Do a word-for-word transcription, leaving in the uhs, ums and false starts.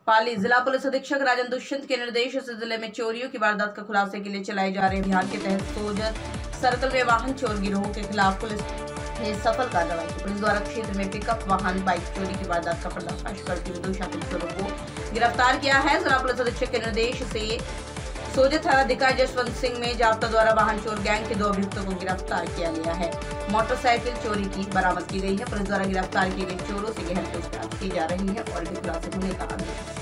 पाली जिला पुलिस अधीक्षक राजन दुष्यंत के निर्देश से जिले में चोरियों की वारदात का खुलासे के लिए चलाए जा रहे अभियान के तहत सोजत सर्कल में वाहन चोर गिरोह के खिलाफ पुलिस ने सफल कार्रवाई की। पुलिस द्वारा क्षेत्र में पिकअप वाहन बाइक चोरी की वारदात का पर्दाफाश करते हुए दो शातिर चोरों को गिरफ्तार किया है। जिला पुलिस अधीक्षक के निर्देश से सोजत थानाधिकारी जसवंत सिंह में जाब्ता द्वारा वाहन चोर गैंग के दो अभियुक्तों को गिरफ्तार किया गया है। मोटरसाइकिल चोरी की बरामद की गई है। पुलिस द्वारा गिरफ्तार किए गए चोरों से गहन पूछताछ की जा रही है और भी खुलासे होने का आदेश